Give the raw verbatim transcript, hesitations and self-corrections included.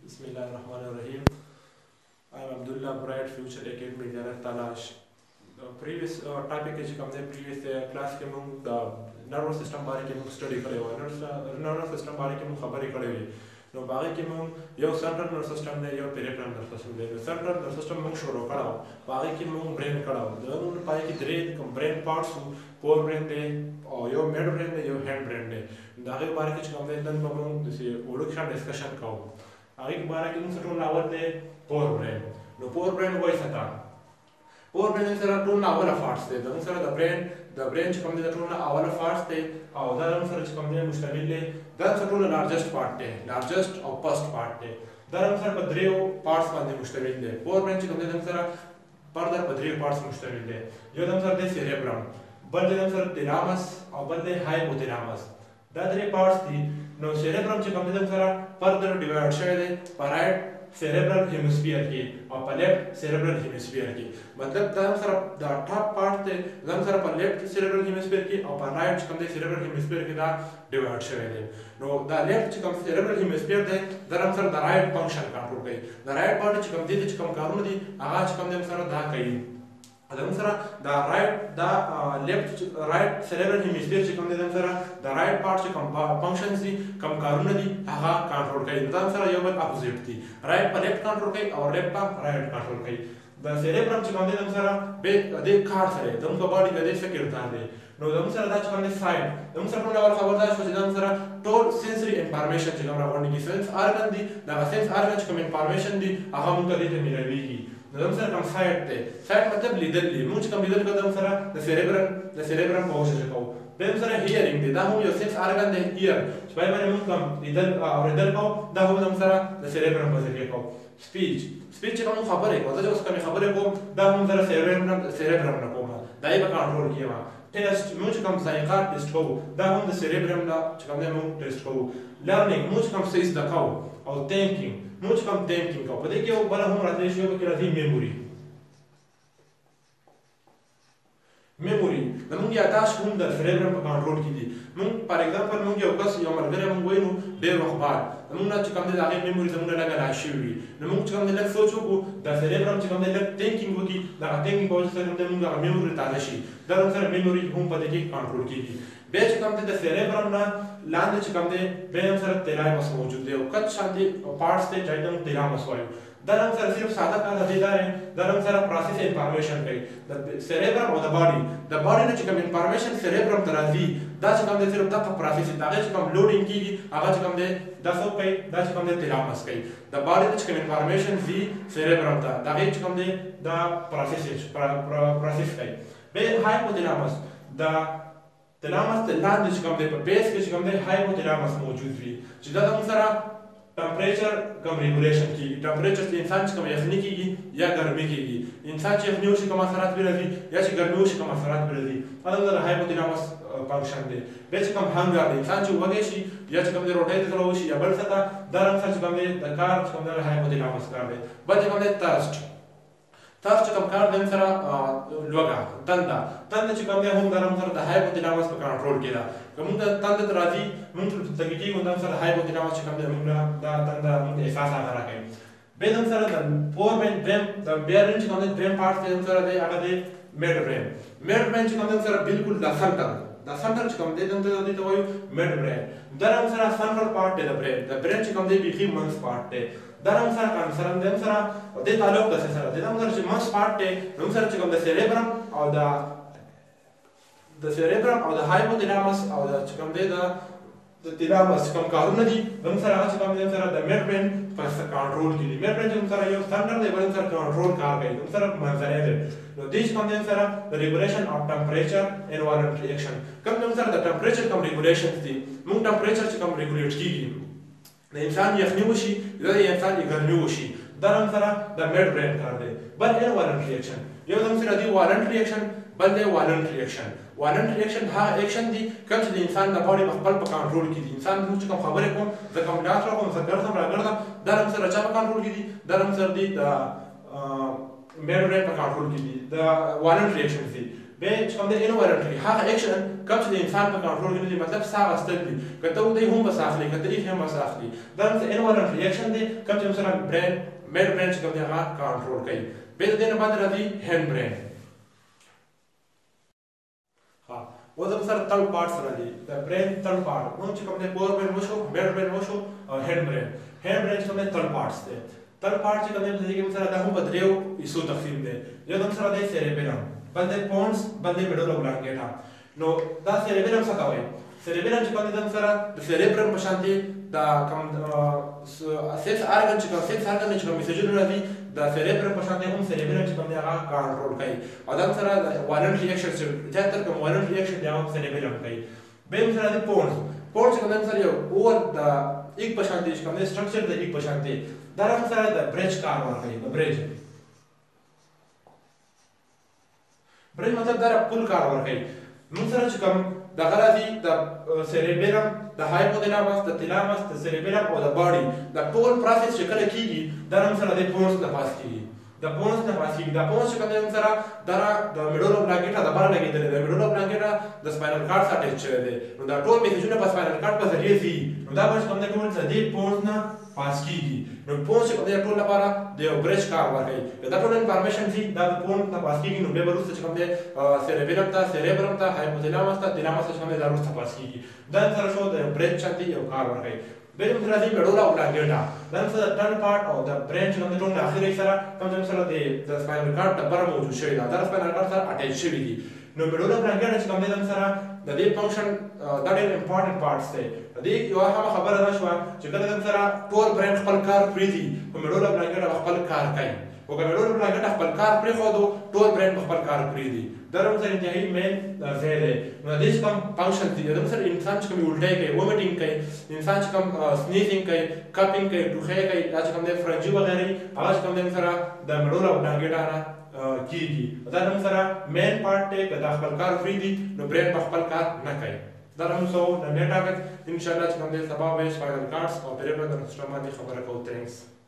Bismillahirrahmanirrahim. I am Abdullah Bright Future Academy Janet Talash. The previous uh, topic is come the previous uh, class के मुंग the nervous system बारे के मुंग study करे हुए nervous nervous system बारे के मुंग खबरें करे हुए नो बाकी के मुंग यो central nervous system ने यो peripheral nervous system ने central nervous system मुंग शुरू करा हो बाकी के मुंग brain करा हो दोनों पाए की तरह कम brain parts हो core brain दे और यो mid brain दे यो hand brain दे दागे बारे के चीज़ दन मुंग जैसे ओडुक्शन discussion का हो आगे के बारे के मुंग सटों लावत दे core brain नो core brain वही सता core brain is a tool now of parts the answer the brain the brain come the tool now of parts the or the answer come the mustamil that's the tool largest part the largest or first part the the answer padreo parts on the mustamil the core brain come the answer further padreo parts mustamil the yo the answer the cerebrum but the answer thalamus or but the hypothalamus the three parts the no cerebrum come the answer further divide shade parietal cerebral hemisphere की और पर left cerebral hemisphere की मतलब दाम सर the top part ते दाम सर पर left cerebral hemisphere की और पर right कम ते cerebral hemisphere की दा divide शवे दे नो द left कम cerebral hemisphere दे दाम सर द right function control कई द right part कम दे कम कारून दी आगाज कम दे सर दा कई दाम सर द right द left right cerebral hemisphere कम दे सर द right part कम functions दी कम कारून दी आगा control कई दाम सर यो बट opposite थी right पर left control कई और left पर right control कई द cerebrum च कंदे दम सरा बे दे खार सरे दम को बॉडी दे सेक्यूर था दे नो दम सरा दाच कंदे साइड दम सरा कोन लेवल खबरदार छ दम सरा टोल सेंसरी इंफॉर्मेशन च हमरा वर्णी की सेंस ऑर्गन दी द सेंस ऑर्गन च कम इंफॉर्मेशन दी आहा मुन कदे ते मिलवी की दम सरा कम साइड ते साइड मतलब लीडर ली मुझ कम लीडर का दम सरा द cerebrum द cerebrum को से को दम सरा हियरिंग दे दा हम यो सेंस ऑर्गन दे हियर स्पाई माने मुन कम लीडर और लीडर को दा हम दम सरा द cerebrum को से को स्पीच स्पीच का हम खबर है को जो उसका मैं खबर है को दा हम जरा cerebrum cerebrum ना को दाई बा कंट्रोल किया वा टेस्ट मुझ कम साइका टेस्ट को दा हम द cerebrum दा कम दे हम टेस्ट को लर्निंग मुझ कम सेस दा को और थिंकिंग मुझ कम थिंकिंग को पता है बड़ा हम राते शो के राती मेमोरी मेमोरी नमूंग यादाश्त हम द cerebrum पर कंट्रोल की दी मुंग फॉर एग्जांपल मुंग यो कस यो मरगरे मुंग वइनु देर वखबार नमूंग ना चकम दे आगे मेमोरी नमूंग लगा राशिवी नमूंग चकम दे लग सोचो को द cerebrum चकम दे लग थिंकिंग को की द थिंकिंग को से नमूंग मुंग मेमोरी तादशी दरम सर मेमोरी हम पते की कंट्रोल की दी बे चकम दे द cerebrum ना लांद चकम दे बे हम सर तेलाइमस मौजूद है कच शांति पार्ट्स ते जाइदम तेलाइमस वायु दरम सर सिर्फ सादा का नतीजा है दरम सर प्रोसेस इंफॉर्मेशन पे द cerebrum और द बॉडी द बॉडी ने चकम इंफॉर्मेशन cerebrum तराजी दा चकम दे सिर्फ द प्रोसेस दागे चकम लोडिंग की आगा चकम दे द सो पे दा चकम दे तेलामस पे द बॉडी ने चकम इंफॉर्मेशन जी cerebrum दा दागे चकम दे द प्रोसेस प्रोसेस पे बे हाइपोथैलेमस द तेलामस ते लांद चकम दे बेस के चकम दे हाइपोथैलेमस मौजूद भी जिदा दम सरा टेम्परेचर कम रेगुलेशन की टेम्परेचर से इंसान कम यखनी की या गर्मी की इंसान ची यखनी उसी कम असरात भी रहती या ची गर्मी उसी कम असरात भी रहती अलग-अलग हाइपोथैलेमस फंक्शन दे बेच कम हंगर दे इंसान ची वगेशी या ची कम दे रोटाई दे कलोशी या बल सता दरम सर ची कम दे दकार ची कम दे हाइपोथैलेमस कर दे बच कम दे थर्स्ट थर्स्ट कम कर दे सरा लोगा तंदा तंदा ची कम दे हम दरम सर द हाइपोथैलेमस पर कंट्रोल किया कम द तंदा राजी मुंग तगीटी को दम सर हाइपोथैलेमस ची कम दे हम दा तंदा मुंग एहसास आ रहा है बेदम सर द फोर मेन ब्रेन द बेरिंग ची कम दे ब्रेन पार्ट से सर दे आगे दे मिड ब्रेन मिड ब्रेन ची कम दे सर बिल्कुल द सेंटर द सेंटर ची कम दे दम दे तो वही मिड ब्रेन दरम सर सेंट्रल पार्ट दे द ब्रेन द ब्रेन ची कम दे बिखी मंस पार्ट दे दरम सर कान सर दम सर दे ताल्लुक दसे सर दे दम सर ची मंस पार्ट दे दम सर ची कम दे cerebrum और द द cerebrum और द hypothalamus और द ची कम दे द द thalamus कम कारून दी दम सर ची कम दे सर द मिड ब्रेन पर कंट्रोल की दी मिड ब्रेन ची सर यो सेंटर दे बन सर कंट्रोल कर गई दम सर मंजरे दे नो दिस कम दे सर द regulation of temperature environment reaction कम दम सर द टेम्परेचर कम रेगुलेशन दी मुंग टेम्परेचर ची कम रेगुलेट की द इंसान यखनी वशी या इंसान गर्मी वशी दरम सरा द मिड ब्रेन कर दे बल एनवायरनमेंट रिएक्शन यो दम सर दी वायलेंट रिएक्शन बल दे वायलेंट रिएक्शन वायलेंट रिएक्शन हा एक्शन दी कम से इंसान द बॉडी मखबल पर कंट्रोल की दी इंसान मुझ कम खबर को द कम डास को सकर सम रगड़ दरम सर अच्छा कंट्रोल की दी दरम सर दी द मिड ब्रेन पर कंट्रोल की दी द वायलेंट रिएक्शन दी به چې کوم دی انوایرنټلی هغه اکشن کوم چې د انسان په کنټرول کې نه دي مطلب ساه اخیستل دي که ته ودی هم بس اخلي که ته یې هم بس اخلي دا مثلا انوایرنټلی اکشن دی کوم چې مثلا برین میډ برین چې کوم دی هغه کنټرول کوي به د دې نه بعد راځي هینډ برین ها اوس مثلا تل پارټس راځي د برین تل پارټ نو چې کوم دی پور برین وشو میډ برین وشو او هینډ برین هینډ برین چې کوم دی تل پارټس دی تل پارټ چې کوم دی مثلا دا هم په دریو حصو تقسیم دی یو د مثلا دی سیریبیلم بل دی پونس بل دی میډولا اوبلانګیټا نو دا سیریبیلم څه ته وایي سیریبیلم چې کوم دی مثلا د سیریبرم په شان دی دا کوم سیکس ارګن چې کوم سیکس ارګن چې کوم میسیجونه راځي د سیریبرم په شان دی هم سیریبیلم چې کوم دی هغه کنټرول کوي او دا مثلا وایلنټ ریاکشن چې زیاتره کوم وایلنټ ریاکشن دی هغه سیریبیلم کوي به مثلا دی پونس پونس چې کوم دی مثلا یو اور د ایک په شان دی چې کوم دی سټرکچر د ایک په شان دی دا مثلا د برج کار ورکوي د برج برج مطلب دا پل کار ورکوي موږ سره چې کوم دغه راځي د سیریبیلم د هایپوتلامس د تلامس د سیریبیلم او د باډي د ټول پروسس چې کله کیږي دا موږ سره د پونس نه پاس کیږي د پونس نه پاس کیږي د پونس چې کوم موږ سره دا د میډولا اوبلانګیټا د بار لګیدل د میډولا اوبلانګیټا د سپاینل کارډ سره اٹیچ شوی دی نو دا ټول میسیجونه په سپاینل کارډ په ذریعه ځي نو دا به کوم د ټول د پونس نه پاس کیږي نو پونس چې کوم دی ټول لپاره د یو برج کار ورکوي دا ټول انفارمیشن چې دا د پونس نه پاس کیږي نو به وروسته چې کوم دی سیریبیلم ته سیریبرم ته هایپوتلامس ته تلامس چې کوم دی دا وروسته پاس کیږي دا سره شو د برج چاندي یو کار ورکوي به موږ راځي میډولا اوبلانګیټا دا مثلا ټرن پارت او د برین چې کوم دی ټول د اخري سره کوم چې مثلا د سپاینل کارډ د بره موجود شوی دا د سپاینل کارډ سره اٹیچ شوی دي نو میډولا اوبلانګیټا چې کوم دی سره د دې فنکشن دا ډېر امپورټنت پارټس دی د دې یو هم خبره ده شو چې کله د سره ټول برین خپل کار پریدي په میډولا اوبلانګیټا خپل کار کوي او که میډولا اوبلانګیټا خپل کار پرې خو ټول برین خپل کار پریدي دا هم سره انتهایی مین ځای دی نو د دې کوم فنکشن دی د سره انسان چې کوم الټای کوي وومیټینګ کوي انسان چې کوم سنیزینګ کوي کپینګ کوي ټوخی کوي دا چې کوم دی فرنجي وغیرہ هغه چې کوم دی سره د میډولا اوبلانګیټا نه کیږي دا هم سره مین پارت دی که دا خپل کار فری دی نو برین په خپل کار نه کوي دا هم سو د نیټ اګه ان شاء الله چې کوم دی سبا به سپاینل کارډز او پیریفرال سیستم باندې خبره کوو تھینکس